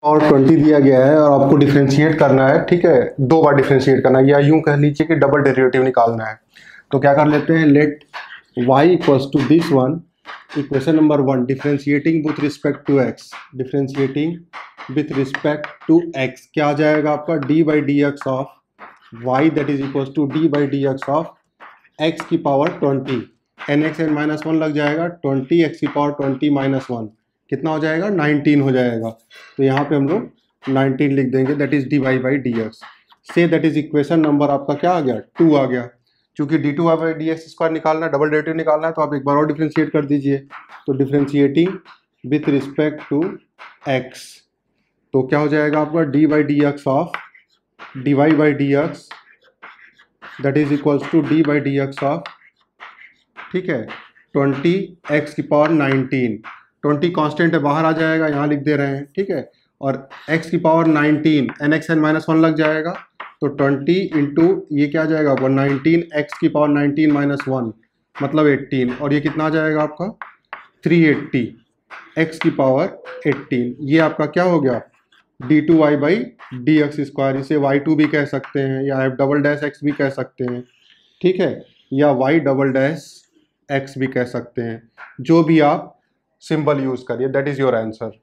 और 20 दिया गया है और आपको डिफ्रेंशिएट करना है, ठीक है, 2 बार डिफ्रेंशिएट करना है, या यूं कह लीजिए कि डबल डेरिवेटिव निकालना है। तो क्या कर लेते हैं, let y equals to this one, equation number 1, differentiating with respect to x, differentiating with respect to x क्या आ जाएगा आपका, D by D X of y that is equals to D by D X of x की power 20, N X N minus one लग जाएगा, 20 x की power 20 minus one कितना हो जाएगा, 19 हो जाएगा। तो यहाँ पे हम लोग 19 लिख देंगे, that is D Y by D X से, दैट इज इक्वेशन नंबर आपका क्या आ गया, 2 आ गया। क्योंकि D two Y by D X square निकालना है, डबल डेरिवेटिव निकालना है, तो आप एक बार और डिफ्रेंशिएट कर दीजिए। तो differentiating with respect to X, तो क्या हो जाएगा आपका, D by D X of D Y by D X that is equals to D by D X of, ठीक है, 20 x की पावर 19, 20 कांस्टेंट है बाहर आ जाएगा, यहाँ लिख दे रहे हैं, ठीक है, और x की power 19 N X N minus one लग जाएगा, तो 20 इंटू ये क्या आ जाएगा आपका 19 x की पावर 19 माइनस वन मतलब 18, और ये कितना आ जाएगा आपका 380 x की पावर 18, ये आपका क्या हो गया D two Y by D X square, इसे y2 भी कह सकते हैं या f डबल डैश x भी कह सकते हैं, ठीक है, या y डबल डैश x भी कह सकते हैं, जो भी आप सिंबल यूज करिए, दैट इज योर आंसर।